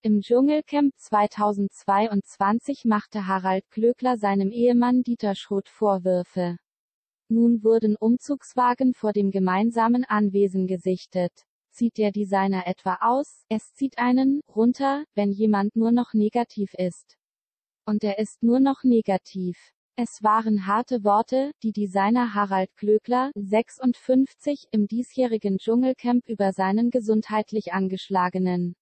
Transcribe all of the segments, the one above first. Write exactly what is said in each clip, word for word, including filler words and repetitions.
Im Dschungelcamp zweitausendzweiundzwanzig machte Harald Glöckler seinem Ehemann Dieter Schroth Vorwürfe. Nun wurden Umzugswagen vor dem gemeinsamen Anwesen gesichtet. Sieht der Designer etwa aus? Es zieht einen runter, wenn jemand nur noch negativ ist. Und er ist nur noch negativ. Es waren harte Worte, die Designer Harald Glöckler, sechsundfünfzig, im diesjährigen Dschungelcamp über seinen gesundheitlich angeschlagenen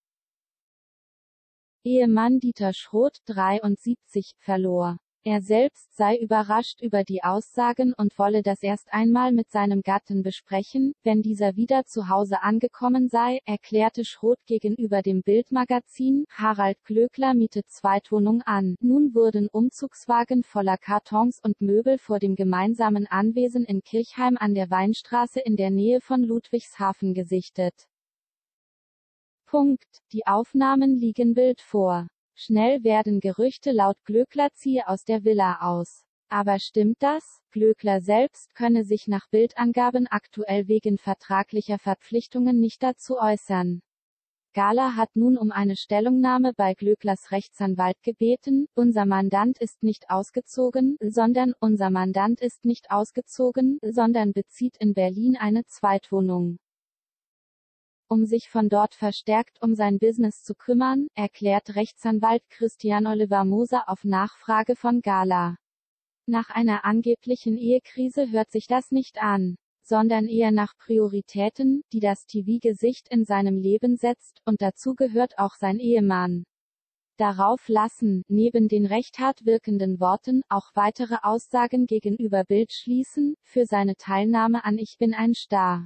Ehemann Dieter Schroth, dreiundsiebzig, verlor. Er selbst sei überrascht über die Aussagen und wolle das erst einmal mit seinem Gatten besprechen, wenn dieser wieder zu Hause angekommen sei, erklärte Schroth gegenüber dem Bild-Magazin. Harald Glöckler mietet Zweitwohnung an. Nun wurden Umzugswagen voller Kartons und Möbel vor dem gemeinsamen Anwesen in Kirchheim an der Weinstraße in der Nähe von Ludwigshafen gesichtet. Punkt. Die Aufnahmen liegen Bild vor. Schnell werden Gerüchte laut Glöckler ziehe aus der Villa aus. Aber stimmt das? Glöckler selbst könne sich nach Bildangaben aktuell wegen vertraglicher Verpflichtungen nicht dazu äußern. Gala hat nun um eine Stellungnahme bei Glöcklers Rechtsanwalt gebeten. Unser Mandant ist nicht ausgezogen, sondern unser Mandant ist nicht ausgezogen, sondern bezieht in Berlin eine Zweitwohnung, um sich von dort verstärkt um sein Business zu kümmern, erklärt Rechtsanwalt Christian Oliver Moser auf Nachfrage von Gala. Nach einer angeblichen Ehekrise hört sich das nicht an, sondern eher nach Prioritäten, die das T V-Gesicht in seinem Leben setzt, und dazu gehört auch sein Ehemann. Darauf lassen, neben den recht hart wirkenden Worten, auch weitere Aussagen gegenüber Bild schließen, für seine Teilnahme an Ich bin ein Star.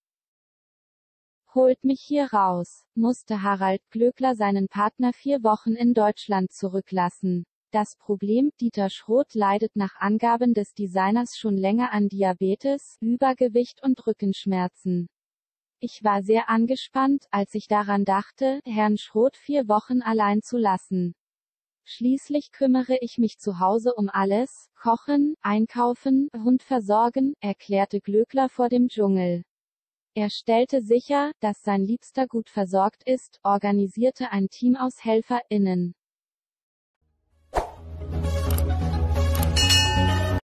Holt mich hier raus, musste Harald Glöckler seinen Partner vier Wochen in Deutschland zurücklassen. Das Problem: Dieter Schroth leidet nach Angaben des Designers schon länger an Diabetes, Übergewicht und Rückenschmerzen. Ich war sehr angespannt, als ich daran dachte, Herrn Schroth vier Wochen allein zu lassen. Schließlich kümmere ich mich zu Hause um alles: Kochen, Einkaufen, Hund versorgen, erklärte Glöckler vor dem Dschungel. Er stellte sicher, dass sein Liebster gut versorgt ist, organisierte ein Team aus HelferInnen.